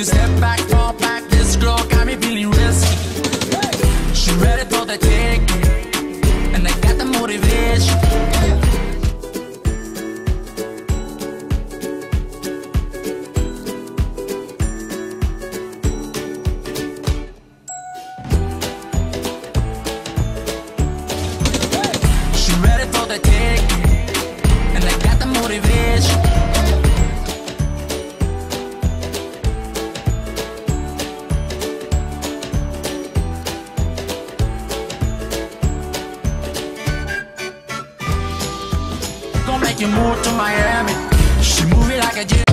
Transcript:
to step back, fall back. This girl got me feeling risky. She ready for the ticket, and I got the motivation. She ready for the ticket, and I got the motivation. Gonna make you move to Miami. She move it like a jet.